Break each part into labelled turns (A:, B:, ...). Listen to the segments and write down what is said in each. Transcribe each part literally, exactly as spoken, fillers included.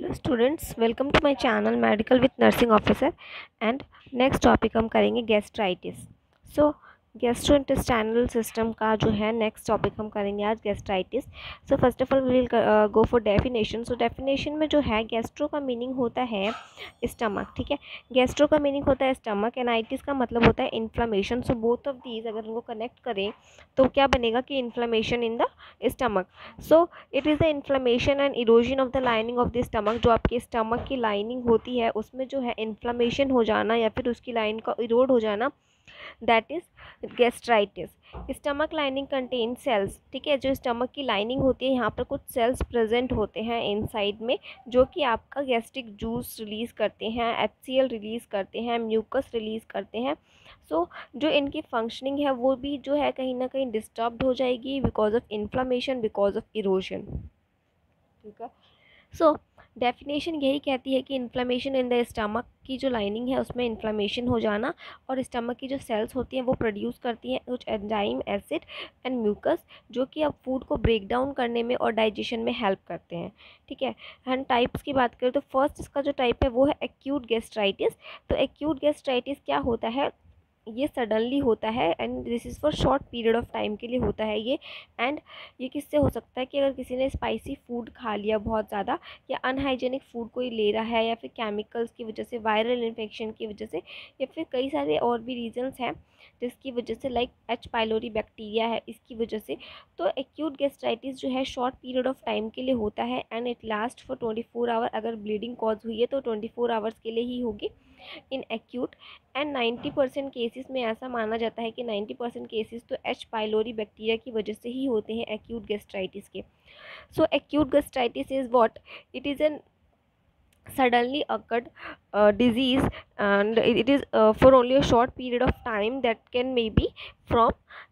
A: Hello students, welcome to my channel medical with nursing officer. And next topic हम करेंगे gastritis. सो gastrointestinal system का जो है next topic हम करेंगे आज gastritis. So first of all we will go for definition. So definition में जो है गैस्ट्रो का मीनिंग होता है स्टमक, ठीक है। गैस्ट्रो का मीनिंग होता है स्टमक एंड आइटिस का मतलब होता है inflammation. So both of these अगर उनको कनेक्ट करें तो क्या बनेगा कि inflammation in the stomach. So it is the inflammation and erosion of the lining of the stomach. जो आपकी स्टमक की लाइनिंग होती है उसमें जो है इन्फ्लामेशन हो जाना या फिर उसकी लाइन का इरोड हो जाना, that is gastritis. Stomach lining contain cells, ठीक है। जो स्टमक की लाइनिंग होती है यहाँ पर कुछ सेल्स प्रेजेंट होते हैं इनसाइड में जो कि आपका गैस्ट्रिक जूस रिलीज़ करते हैं, एचसीएल रिलीज़ करते हैं, म्यूकस रिलीज़ करते हैं। सो so, जो इनकी फंक्शनिंग है वो भी जो है कहीं ना कहीं डिस्टर्ब्ड हो जाएगी because of inflammation, because of erosion, ठीक है। सो डेफिनेशन यही कहती है कि इन्फ्लामेशन इन द स्टमक की जो लाइनिंग है उसमें इन्फ्लामेशन हो जाना और स्टमक की जो सेल्स होती हैं वो प्रोड्यूस करती हैं कुछ एंजाइम, एसिड एंड म्यूकस जो कि अब फूड को ब्रेक डाउन करने में और डाइजेशन में हेल्प करते हैं, ठीक है। एंड टाइप्स की बात करें तो फर्स्ट इसका जो टाइप है वो है एक्यूट गैस्ट्राइटिस। तो एक्यूट गैस्ट्राइटिस क्या होता है, ये सडनली होता है and this is for short period of time के लिए होता है ये। एंड ये किससे हो सकता है कि अगर किसी ने स्पाइसी फूड खा लिया बहुत ज़्यादा या अनहाइजेनिक फूड कोई ले रहा है या फिर केमिकल्स की वजह से, वायरल इन्फेक्शन की वजह से या फिर कई सारे और भी रीजंस हैं जिसकी वजह से, लाइक एच पाइलोरी बैक्टीरिया है इसकी वजह से। तो एक्यूट गैस्ट्राइटिस जो है शॉर्ट पीरियड ऑफ टाइम के लिए होता है and it last for twenty four hour. अगर ब्लीडिंग कॉज हुई है तो ट्वेंटी फोर आवर्स के लिए ही होगी in acute. And ninety percent cases में ऐसा माना जाता है कि नाइन्टी परसेंट केसेस तो एच पाइलोरी बैक्टीरिया की वजह से ही होते हैं एक्यूट गैस्ट्राइटिस के। So acute gastritis is what, it is an suddenly occurred uh, disease and it, it is uh, for only a short period of time that can maybe from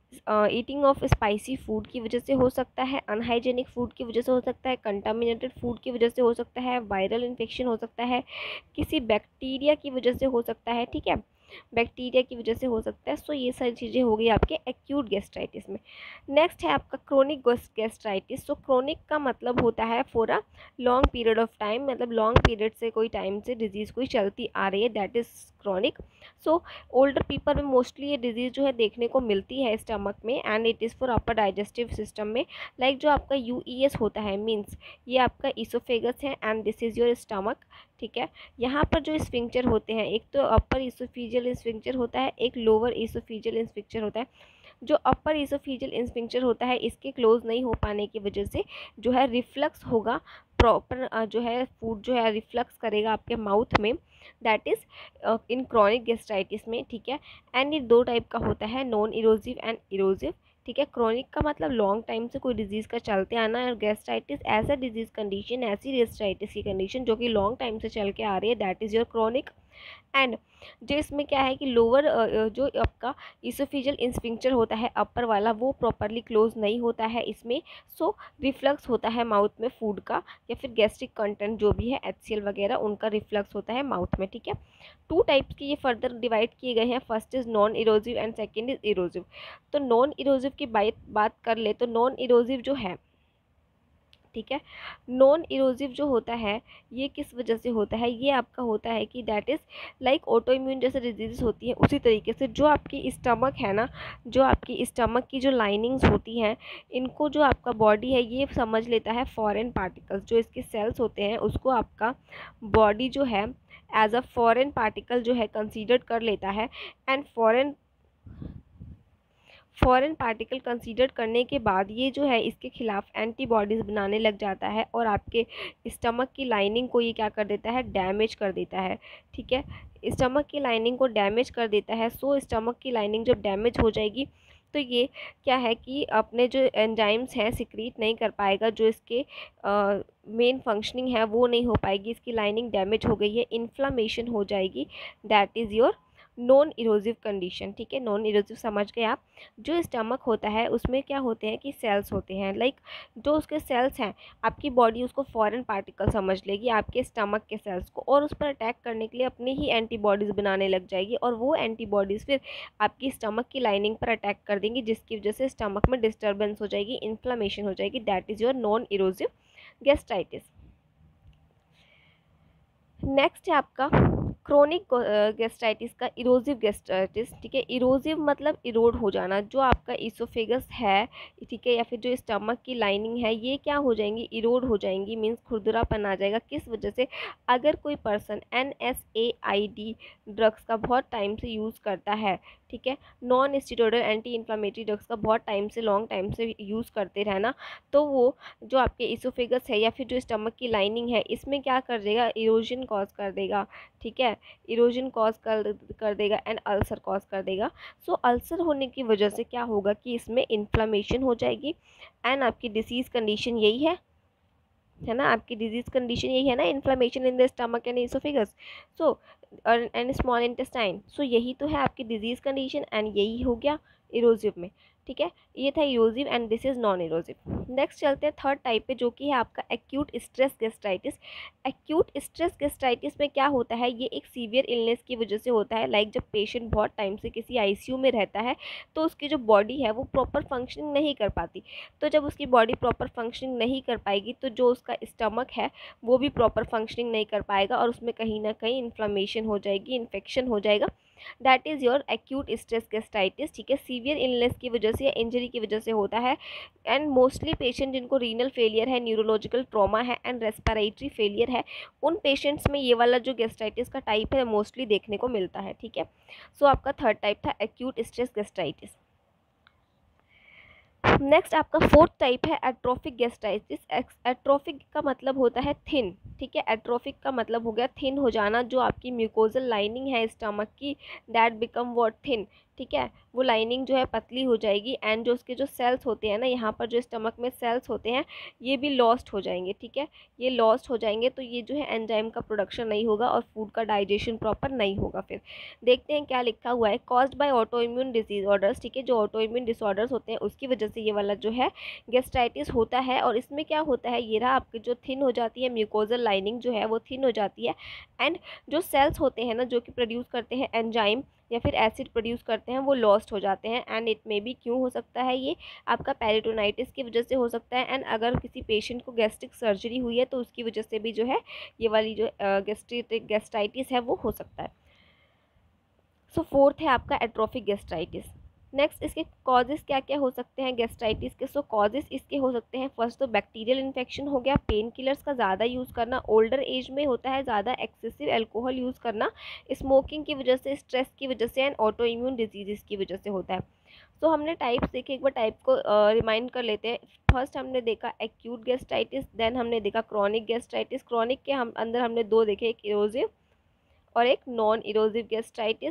A: eating of spicy food की वजह से हो सकता है, unhygienic food की वजह से हो सकता है, कंटामिनेटेड फूड की वजह से हो सकता है, वायरल इन्फेक्शन हो सकता है, किसी बैक्टीरिया की वजह से हो सकता है, ठीक है, बैक्टीरिया की वजह से हो सकता है। सो ये सारी चीज़ें हो गई आपके एक्यूट गैस्ट्राइटिस में। नेक्स्ट है आपका क्रोनिक गैस्ट्राइटिस। सो क्रोनिक का मतलब होता है for a long period of time, मतलब लॉन्ग पीरियड से कोई टाइम से डिजीज़ कोई चलती आ रही है, that is chronic. So older people में मोस्टली ये डिजीज़ जो है देखने को मिलती है स्टमक में and it is for upper digestive system में। लाइक like जो आपका यू ई एस होता है मीन्स ये आपका ईसोफेगस है and this is your stomach, ठीक है। यहाँ पर जो स्फिंक्टर होते हैं, एक तो अपर ईसोफेजियल स्फिंक्टर होता है, एक लोअर ईसोफेजियल स्फिंक्टर होता है। जो अपर ईसोफेजियल स्फिंक्टर होता है इसके क्लोज नहीं हो पाने की वजह से जो है रिफ्लक्स होगा, प्रॉपर जो है फूड जो है रिफ्लक्स करेगा आपके माउथ में, that is in chronic gastritis में, ठीक है। एंड ये दो टाइप का होता है, नॉन इरोजिव एंड इरोजिव, ठीक है। क्रोनिक का मतलब लॉन्ग टाइम से कोई डिजीज़ का चलते आना है और गैस्ट्राइटिस ऐसा डिजीज़ कंडीशन, ऐसी गैस्ट्राइटिस की कंडीशन जो कि लॉन्ग टाइम से चल के आ रही है, that is your chronic. And जो इसमें क्या है कि लोअर जो आपका ईसोफेजियल स्फिंक्टर होता है अपर वाला वो प्रॉपरली क्लोज नहीं होता है इसमें। सो रिफ्लक्स होता है माउथ में फूड का या फिर गैस्ट्रिक कंटेंट जो भी है एचसीएल वगैरह उनका रिफ्लक्स होता है माउथ में, ठीक है। टू टाइप्स की ये फर्दर डिवाइड किए गए हैं, first is non erosive and second is erosive. तो नॉन इरोजिव की बात बात कर ले तो नॉन इरोजिव जो है, ठीक है, नॉन इरोजिव जो होता है ये किस वजह से होता है, ये आपका होता है कि that is like autoimmune जैसे डिजीज़ होती हैं उसी तरीके से जो आपकी स्टमक है ना, जो आपकी स्टमक की जो लाइनिंग्स होती हैं इनको जो आपका बॉडी है ये समझ लेता है फॉरेन पार्टिकल्स, जो इसके सेल्स होते हैं उसको आपका बॉडी जो है एज अ फॉरेन पार्टिकल जो है कंसीडर कर लेता है। And foreign foreign particle consider करने के बाद ये जो है इसके खिलाफ एंटीबॉडीज़ बनाने लग जाता है और आपके स्टमक की लाइनिंग को ये क्या कर देता है, डैमेज कर देता है, ठीक है। स्टमक की लाइनिंग को डैमेज कर देता है। सो स्टमक की लाइनिंग जब डैमेज हो जाएगी तो ये क्या है कि अपने जो एंजाइम्स हैं सिक्रीट नहीं कर पाएगा, जो इसके मेन फंक्शनिंग है वो नहीं हो पाएगी, इसकी लाइनिंग डैमेज हो गई है, इन्फ्लामेशन हो जाएगी, that is your non erosive condition, ठीक है। नॉन इरोजिव समझ गए आप। जो स्टमक होता है उसमें क्या होते हैं कि सेल्स होते हैं, लाइक जो उसके सेल्स हैं आपकी बॉडी उसको फॉरेन पार्टिकल समझ लेगी आपके स्टमक के सेल्स को और उस पर अटैक करने के लिए अपनी ही एंटीबॉडीज़ बनाने लग जाएगी और वो एंटीबॉडीज़ फिर आपकी स्टमक की लाइनिंग पर अटैक कर देंगी जिसकी वजह से स्टमक में डिस्टर्बेंस हो जाएगी, इन्फ्लामेशन हो जाएगी, that is your non erosive gastritis. Next है आपका क्रोनिक गैस्ट्राइटिस का इरोजिव गैस्ट्राइटिस, ठीक है। इरोजिव मतलब इरोड हो जाना, जो आपका इसोफेगस है, ठीक है, या फिर जो स्टमक की लाइनिंग है, ये क्या हो जाएंगी, इरोड हो जाएंगी, मीन्स खुरदरापन आ जाएगा। किस वजह से, अगर कोई person N S A I D drugs का बहुत टाइम से यूज़ करता है, ठीक है, non steroidal anti inflammatory drugs का बहुत टाइम से, लॉन्ग टाइम से यूज़ करते रहना, तो वो जो आपके इसोफेगस है या फिर जो स्टमक की लाइनिंग है, इसमें क्या कर देगा, इरोजन कॉज कर देगा, ठीक है, इरोजन कॉज कर कर देगा एंड अल्सर कॉज कर देगा। सो so, अल्सर होने की वजह से क्या होगा कि इसमें इन्फ्लामेशन हो जाएगी एंड आपकी डिसीज़ कंडीशन यही है है ना, आपकी डिजीज कंडीशन यही है ना, inflammation in the stomach and oesophagus so and small intestine. So यही तो है आपकी डिजीज कंडीशन एंड यही हो गया इरोजिव में, ठीक है। ये था erosive and this is non erosive. Next चलते हैं थर्ड टाइप पे, जो कि है आपका acute stress gastritis. Acute stress gastritis में क्या होता है, ये एक सीवियर इलनेस की वजह से होता है। लाइक जब पेशेंट बहुत टाइम से किसी आईसीयू में रहता है तो उसकी जो बॉडी है वो प्रॉपर फंक्शनिंग नहीं कर पाती, तो जब उसकी बॉडी प्रॉपर फंक्शनिंग नहीं कर पाएगी तो जो उसका स्टमक है वो भी प्रॉपर फंक्शनिंग नहीं कर पाएगा और उसमें कहीं ना कहीं इन्फ्लामेशन हो जाएगी, इन्फेक्शन हो जाएगा। That is your acute stress gastritis, ठीक है। सीवियर इलनेस की वजह से या इंजरी की वजह से होता है एंड मोस्टली पेशेंट जिनको रीनल फेलियर है, न्यूरोलॉजिकल ट्रॉमा है एंड रेस्पिरेटरी फेलियर है, उन पेशेंट्स में ये वाला जो गैस्ट्राइटिस का टाइप है मोस्टली देखने को मिलता है, ठीक है। सो so, आपका थर्ड टाइप था एक्यूट स्ट्रेस गैस्ट्राइटिस। नेक्स्ट आपका फोर्थ टाइप है एट्रोफिक गैस्ट्राइटिस। एट्रोफिक का मतलब होता है थिन, ठीक है। एट्रोफिक का मतलब हो गया थिन हो जाना, जो आपकी म्यूकोजल लाइनिंग है स्टमक की, दैट बिकम व्हाट, थिन, ठीक है। वो लाइनिंग जो है पतली हो जाएगी एंड जो उसके जो सेल्स होते हैं ना, यहाँ पर जो स्टमक में सेल्स होते हैं ये भी लॉस्ट हो जाएंगे, ठीक है। ये लॉस्ट हो जाएंगे तो ये जो है एंजाइम का प्रोडक्शन नहीं होगा और फूड का डाइजेशन प्रॉपर नहीं होगा। फिर देखते हैं क्या लिखा हुआ है, caused by autoimmune disease orders, ठीक है। जो ऑटो इम्यून डिसऑर्डर्स होते हैं उसकी वजह से ये वाला जो है गैस्ट्राइटिस होता है। और इसमें क्या होता है, ये रहा आपकी जो थिन हो जाती है म्यूकोजल लाइनिंग जो है वो थिन हो जाती है एंड जो सेल्स होते हैं ना जो कि प्रोड्यूस करते हैं एंजाइम या फिर एसिड प्रोड्यूस करते हैं वो लॉस्ट हो जाते हैं। एंड इट में भी क्यों हो सकता है, ये आपका पेरिटोनाइटिस की वजह से हो सकता है एंड अगर किसी पेशेंट को गैस्ट्रिक सर्जरी हुई है तो उसकी वजह से भी जो है ये वाली जो गैस्ट्रिक गैस्ट्राइटिस है वो हो सकता है। सो so, फोर्थ है आपका एट्रोफिक गैस्ट्राइटिस। नेक्स्ट इसके कॉजेस क्या क्या हो सकते हैं गैस्ट्राइटिस के। सो so, कॉजेस इसके हो सकते हैं, फर्स्ट तो बैक्टीरियल इन्फेक्शन हो गया, पेन किलर्स का ज़्यादा यूज़ करना, ओल्डर एज में होता है ज़्यादा एक्सेसिव अल्कोहल यूज़ करना, स्मोकिंग की वजह से, स्ट्रेस की वजह से एंड ऑटो इम्यून डिजीज़ की वजह से होता है। सो so, हमने टाइप्स देखे, एक बार टाइप को रिमाइंड uh, कर लेते हैं। फर्स्ट हमने देखा एक्यूट गैस्ट्राइटिस, देन हमने देखा क्रॉनिक गैस्ट्राइटिस। क्रॉनिक के हम अंदर हमने दो देखे, एक इरोजिव और एक नॉन इरोजिव गैस्ट्राइटिस,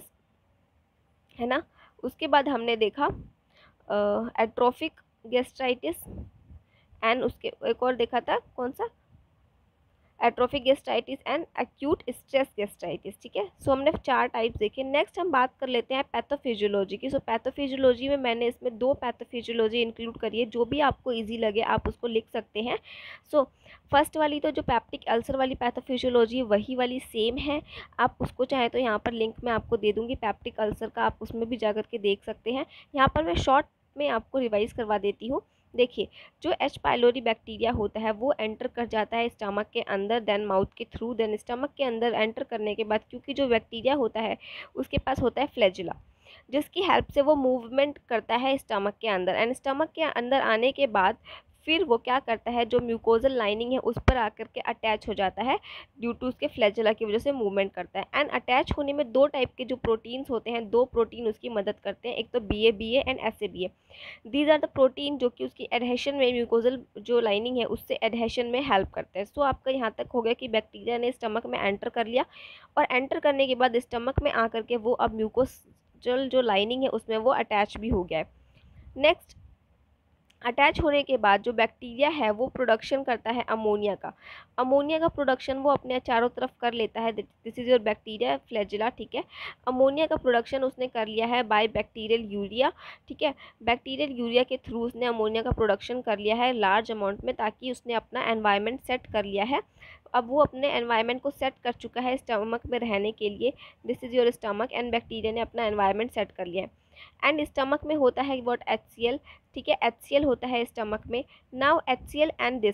A: है ना। उसके बाद हमने देखा एट्रोफिक गैस्ट्राइटिस एंड उसके एक और देखा था कौन सा, atrophic gastritis and acute stress gastritis, ठीक है। सो हमने चार टाइप्स देखे। नेक्स्ट हम बात कर लेते हैं पैथोफिजियोलॉजी की। सो पैथोफिजियोलॉजी में मैंने इसमें दो पैथोफिजियोलॉजी इंक्लूड करी है, जो भी आपको इजी लगे आप उसको लिख सकते हैं। सो so, फर्स्ट वाली तो जो पैप्टिक अल्सर वाली पैथोफिजियोलॉजी वही वाली सेम है, आप उसको चाहे तो यहाँ पर लिंक मैं आपको दे दूँगी पैप्टिक अल्सर का, आप उसमें भी जा कर के देख सकते हैं। यहाँ पर मैं शॉर्ट में आपको रिवाइज करवा देती हूँ। देखिए, जो एच पाइलोरी बैक्टीरिया होता है वो एंटर कर जाता है स्टमक के अंदर, देन माउथ के थ्रू, देन स्टमक के अंदर एंटर करने के बाद क्योंकि जो बैक्टीरिया होता है उसके पास होता है फ्लैजिला, जिसकी हेल्प से वो मूवमेंट करता है स्टमक के अंदर एंड स्टमक के अंदर आने के बाद फिर वो क्या करता है, जो म्यूकोजल लाइनिंग है उस पर आकर के अटैच हो जाता है, ड्यू टू उसके फ्लैजिला की वजह से मूवमेंट करता है। एंड अटैच होने में दो टाइप के जो प्रोटीन्स होते हैं, दो प्रोटीन उसकी मदद करते हैं, एक तो B A B A and S A B A. These are the protein जो कि उसकी एडहेशन में, म्यूकोजल जो लाइनिंग है उससे एडहेशन में हेल्प करते हैं। सो so, आपका यहाँ तक हो गया कि बैक्टीरिया ने स्टमक में एंटर कर लिया और एंटर करने के बाद स्टमक में आकर के वो अब म्यूकोजल जो लाइनिंग है उसमें वो अटैच भी हो गया है। नेक्स्ट, अटैच होने के बाद जो बैक्टीरिया है वो प्रोडक्शन करता है अमोनिया का। अमोनिया का प्रोडक्शन वो अपने चारों तरफ कर लेता है, this is your bacteria flagella, ठीक है। अमोनिया का प्रोडक्शन उसने कर लिया है बाय बैक्टीरियल यूरिया, ठीक है। बैक्टीरियल यूरिया के थ्रू उसने अमोनिया का प्रोडक्शन कर लिया है लार्ज अमाउंट में, ताकि उसने अपना एनवायरनमेंट सेट कर लिया है। अब वो अपने एनवायरनमेंट को सेट कर चुका है स्टमक में रहने के लिए, this is your stomach, and bacteria ने अपना एनवायरनमेंट सेट कर लिया है। एंड स्टमक में होता है व्हाट, एच सी एल, ठीक है। एच सी एल होता है स्टमक में। Now H C L and this,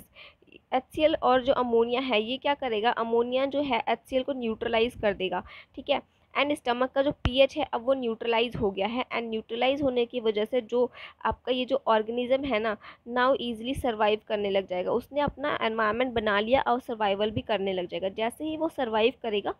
A: H C L और जो अमोनिया है ये क्या करेगा, अमोनिया जो है एच सी एल को न्यूट्रलाइज कर देगा, ठीक है। एंड स्टमक का जो पीएच है अब वो न्यूट्रलाइज हो गया है, एंड न्यूट्रलाइज होने की वजह से जो आपका ये जो ऑर्गेनिज्म है ना, नाउ इजीली सर्वाइव करने लग जाएगा। उसने अपना एनवायरनमेंट बना लिया और सर्वाइवल भी करने लग जाएगा। जैसे ही वो सर्वाइव करेगा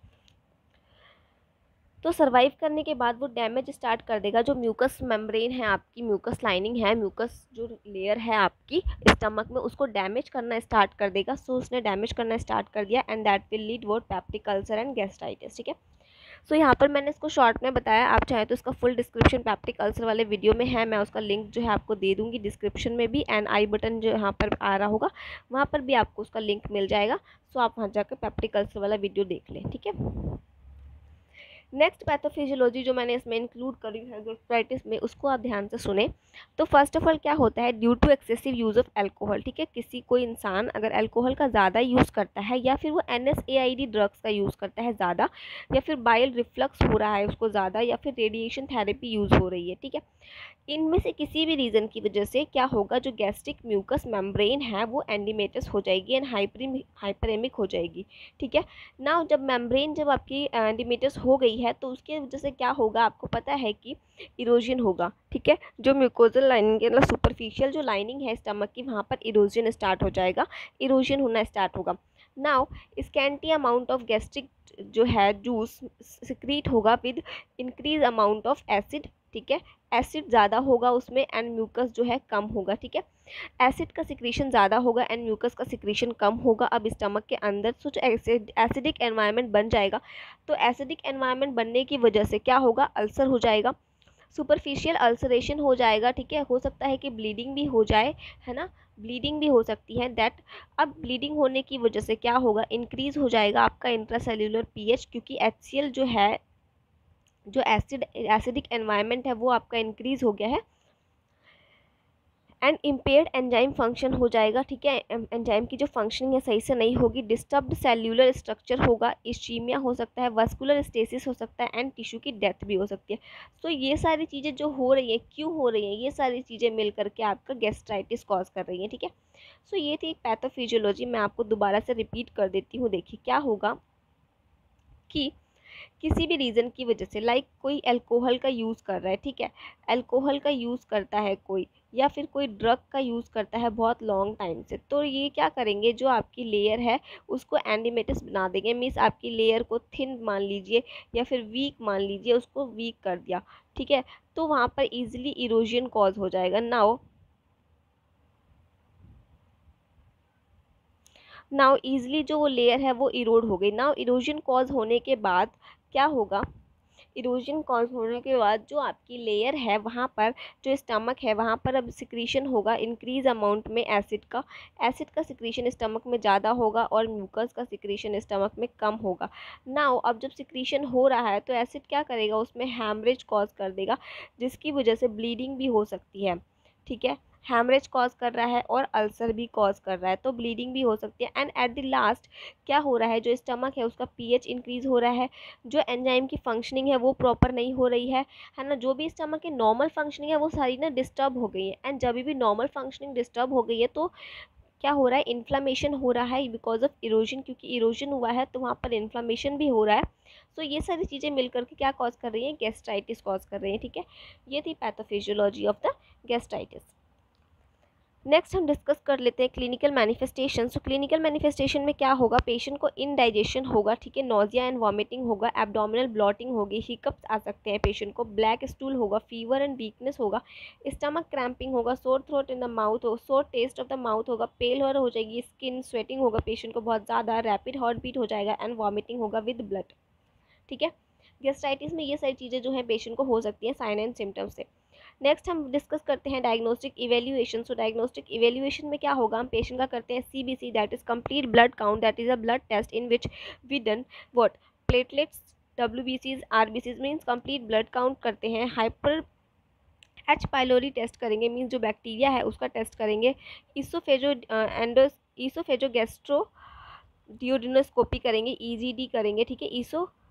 A: तो सर्वाइव करने के बाद वो डैमेज स्टार्ट कर देगा। जो म्यूकस मेम्ब्रेन है आपकी, म्यूकस लाइनिंग है, म्यूकस जो लेयर है आपकी स्टमक में, उसको डैमेज करना स्टार्ट कर देगा। सो so, उसने डैमेज करना स्टार्ट कर दिया and that will lead to peptic ulcer and gastritis, ठीक है। सो so, यहाँ पर मैंने इसको शॉर्ट में बताया, आप चाहें तो इसका फुल डिस्क्रिप्शन पेप्टिक अल्सर वाले वीडियो में है, मैं उसका लिंक जो है आपको दे दूँगी डिस्क्रिप्शन में भी, एंड आई बटन जो यहाँ पर आ रहा होगा वहाँ पर भी आपको उसका लिंक मिल जाएगा। सो so, आप वहाँ जाकर पेप्टिक अल्सर वाला वीडियो देख लें, ठीक है। नेक्स्ट पैथोफिजियोलॉजी जो मैंने इसमें इंक्लूड करी है गैस्ट्राइटिस में, उसको आप ध्यान से सुने। तो फर्स्ट ऑफ ऑल क्या होता है, due to excessive use of alcohol, ठीक है। किसी कोई इंसान अगर अल्कोहल का ज़्यादा यूज़ करता है, या फिर वो N S A I D drugs का यूज़ करता है ज़्यादा, या फिर बाइल रिफ्लक्स हो रहा है उसको ज़्यादा, या फिर रेडिएशन थेरेपी यूज़ हो रही है, ठीक है, इनमें से किसी भी रीज़न की वजह से क्या होगा, जो गैस्ट्रिक म्यूकस मेम्ब्रेन है वो एंडीमेटस हो जाएगी एंड हाइपरी हाइपरेमिक हो जाएगी, ठीक है ना। जब मेम्ब्रेन जब आपकी एंडीमेटस हो गई है तो उसके वजह से क्या होगा, आपको पता है कि इरोजन होगा, ठीक है। जो म्यूकोजल लाइनिंग मतलब सुपरफिशियल जो लाइनिंग है स्टमक की, वहाँ पर इरोजन स्टार्ट हो जाएगा, इरोजन होना स्टार्ट होगा। Now scanty amount of gastric जो है जूस सिक्रीट होगा with increase amount of acid, ठीक है। एसिड ज़्यादा होगा उसमें एंड म्यूकस जो है कम होगा, ठीक है। एसिड का सिक्रीशन ज़्यादा होगा एंड म्यूकस का सिक्रीशन कम होगा। अब स्टमक के अंदर कुछ एसिड एसिडिक एनवायरनमेंट बन जाएगा। तो एसिडिक एनवायरनमेंट बनने की वजह से क्या होगा, अल्सर हो जाएगा, सुपरफिशियल अल्सरेशन हो जाएगा, ठीक है। हो सकता है कि ब्लीडिंग भी हो जाए, है ना, ब्लीडिंग भी हो सकती है दैट। अब ब्लीडिंग होने की वजह से क्या होगा, इंक्रीज हो जाएगा आपका इंट्रासेल्यूलर पीएच, क्योंकि एच सी एल जो है, जो एसिड एसिडिक एनवायरनमेंट है वो आपका इंक्रीज हो गया है। एंड इम्पेयर्ड एंजाइम फंक्शन हो जाएगा, ठीक है। एंजाइम की जो फंक्शनिंग है सही से नहीं होगी, डिस्टर्ब्ड सेल्यूलर स्ट्रक्चर होगा, इस्चीमिया हो सकता है, वस्कुलर स्टेसिस हो सकता है एंड टिश्यू की डेथ भी हो सकती है। तो ये सारी चीज़ें जो हो रही हैं, क्यों हो रही हैं, ये सारी चीज़ें मिल करके आपका गैस्ट्राइटिस कॉज कर रही हैं, ठीक है। सो ये थी एक पैथोफिजियोलॉजी, मैं आपको दोबारा से रिपीट कर देती हूँ। देखिए क्या होगा कि किसी भी रीज़न की वजह से, लाइक कोई अल्कोहल का यूज़ कर रहा है, ठीक है, अल्कोहल का यूज़ करता है कोई, या फिर कोई ड्रग का यूज़ करता है बहुत लॉन्ग टाइम से, तो ये क्या करेंगे, जो आपकी लेयर है उसको एंडीमेटस बना देंगे। मीन्स आपकी लेयर को थिन मान लीजिए या फिर वीक मान लीजिए, उसको वीक कर दिया, ठीक है। तो वहाँ पर ईजिली इरोजन कॉज हो जाएगा। नाउ नाउ ईजिली जो वो लेयर है वो इरोड हो गई। नाउ इरोजन कॉज होने के बाद क्या होगा, इरोजन कॉज होने के बाद जो आपकी लेयर है वहाँ पर, जो स्टमक है वहाँ पर अब सिक्रीशन होगा इंक्रीज अमाउंट में एसिड का। एसिड का सिक्रीशन स्टमक में ज़्यादा होगा और म्यूकस का सिक्रीशन स्टमक में कम होगा। नाउ अब जब सिक्रीशन हो रहा है तो एसिड क्या करेगा, उसमें हैमरेज कॉज कर देगा, जिसकी वजह से ब्लीडिंग भी हो सकती है, ठीक है। हैमरेज कॉज कर रहा है और अल्सर भी कॉज कर रहा है, तो ब्लीडिंग भी हो सकती है। एंड एट द लास्ट क्या हो रहा है, जो स्टमक है उसका पीएच इंक्रीज हो रहा है, जो एंजाइम की फंक्शनिंग है वो प्रॉपर नहीं हो रही है, है ना। जो भी स्टमक की नॉर्मल फंक्शनिंग है वो सारी ना डिस्टर्ब हो गई है। एंड जब भी नॉर्मल फंक्शनिंग डिस्टर्ब हो गई है तो क्या हो रहा है, इन्फ्लामेशन हो रहा है बिकॉज ऑफ इरोजन, क्योंकि इरोजन हुआ है तो वहाँ पर इन्फ्लामेशन भी हो रहा है। सो ये सारी चीज़ें मिल करके क्या कॉज कर रही हैं, गैस्ट्राइटिस कॉज कर रही हैं, ठीक है। ये थी pathophysiology of the gastritis. Next हम डिस्कस कर लेते हैं clinical manifestation. So clinical manifestation में क्या होगा, पेशेंट को इनडाइजेशन होगा, ठीक है, नोजिया एंड वॉमिटिंग होगा, एब्डोमिनल ब्लॉटिंग होगी, हिकअप्स आ सकते हैं पेशेंट को, ब्लैक स्टूल होगा, फीवर एंड वीकनेस होगा, स्टमक क्रैम्पिंग होगा, sore throat in the mouth हो, सोर टेस्ट ऑफ द माउथ होगा, पेल हो जाएगी स्किन, स्वेटिंग होगा पेशेंट को बहुत ज़्यादा, रैपिड हार्ट बीट हो जाएगा एंड वॉमिटिंग होगा विद ब्लड, ठीक है। गैस्ट्राइटिस में ये सारी चीज़ें जो है पेशेंट को हो सकती हैं साइन एंड सिम्टम्स से। नेक्स्ट हम डिस्कस करते हैं diagnostic evaluation. So diagnostic evaluation में क्या होगा, हम पेशेंट का करते हैं C B C, that is complete blood count, that is a blood test in which we done what, platelets, W B Cs, R B Cs, means complete blood count करते हैं। Hyper H pylori test करेंगे, means जो bacteria है उसका test करेंगे। ईसोफेजो एंडोस ईसोफेजो gastro डियोडिनोस्कोपी करेंगे, ई G D करेंगे, ठीक है। ईसो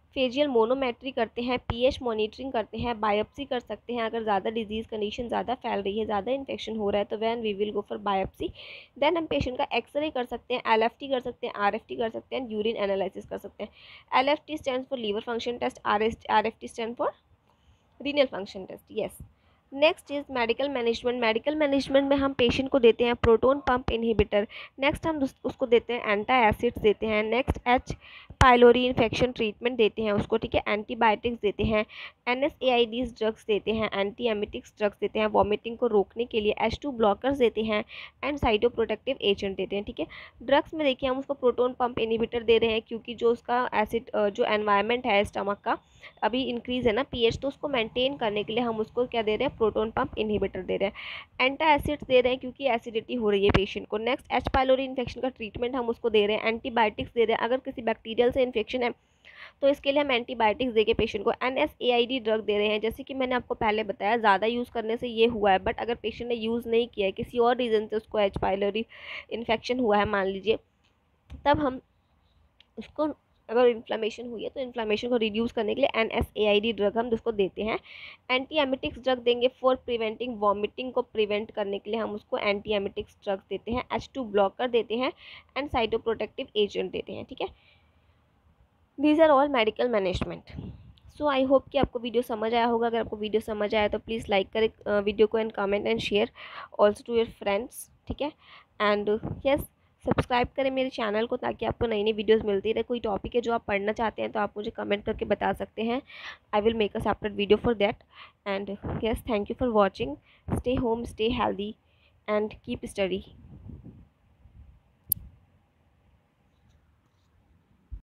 A: फेजियल मोनोमेट्री करते हैं, पीएच मॉनिटरिंग करते हैं, बायोप्सी कर सकते हैं अगर ज़्यादा डिजीज़ कंडीशन ज़्यादा फैल रही है, ज़्यादा इन्फेक्शन हो रहा है तो when we will go for biopsy. Then हम पेशेंट का एक्सरे कर सकते हैं, एलएफटी कर सकते हैं, आरएफटी कर सकते हैं, यूरिन एनालिसिस कर सकते हैं। LFT stand for liver function test, RFT stand for renal function test. Yes, next is medical management. Medical management में हम पेशेंट को देते हैं प्रोटोन पंप इनहिबिटर, नेक्स्ट हम उसको देते हैं एंटा एसिड्स देते हैं, next H pylori infection treatment देते हैं उसको, ठीक है, एंटीबायोटिक्स देते हैं, N S A I Ds drugs देते हैं, एंटी एमिटिक्स ड्रग्स देते हैं, वॉमिटिंग को रोकने के लिए एच टू ब्लॉकर्स देते हैं, एंड साइटोप्रोटेक्टिव एजेंट देते हैं, ठीक है। ड्रग्स में देखिए हम उसको प्रोटोन पंप इनहिबिटर दे रहे हैं क्योंकि जो उसका एसिड जो एनवायरनमेंट है स्टमक का अभी इंक्रीज है ना पीएच, तो उसको मेंटेन करने के लिए हम उसको क्या दे रहे हैं, प्रोटोन पंप इनहिबिटर दे रहे हैं। एंटा एसिड्स दे रहे हैं क्योंकि एसिडिटी हो रही है पेशेंट को। नेक्स्ट एच पाइलोरी इन्फेक्शन का ट्रीटमेंट हम उसको दे रहे हैं। एंटीबायोटिक्स दे रहे हैं अगर किसी बैक्टीरियल से इन्फेक्शन है तो इसके लिए हम एंटीबायोटिक्स देके पेशेंट को। N S A I D drug दे रहे हैं, जैसे कि मैंने आपको पहले बताया ज़्यादा यूज़ करने से ये हुआ है, बट अगर पेशेंट ने यूज़ नहीं किया है किसी और रीज़न से उसको एच पाइलोरी इन्फेक्शन हुआ है मान लीजिए, तब हम उसको अगर इन्फ्लामेशन हुई है तो इन्फ्लामेशन को रिड्यूस करने के लिए N S A I D drug हम उसको देते हैं। एंटी एमिटिक्स ड्रग देंगे फॉर प्रिवेंटिंग वॉमिटिंग को प्रिवेंट करने के लिए हम उसको एंटी एमिटिक्स ड्रग देते हैं, एच टू ब्लॉकर देते हैं, एंड साइटोप्रोटेक्टिव एजेंट देते हैं, ठीक है। These are all medical management. So I hope कि आपको वीडियो समझ आया होगा। अगर आपको वीडियो समझ आया तो प्लीज़ लाइक करें वीडियो को and comment and share also to your friends, ठीक है। एंड यस, सब्सक्राइब करें मेरे चैनल को ताकि आपको नई नई वीडियोस मिलती रहे। कोई टॉपिक है जो आप पढ़ना चाहते हैं तो आप मुझे कमेंट करके बता सकते हैं। I will make a separate video for that. And yes, thank you for watching. Stay home, stay healthy and keep study.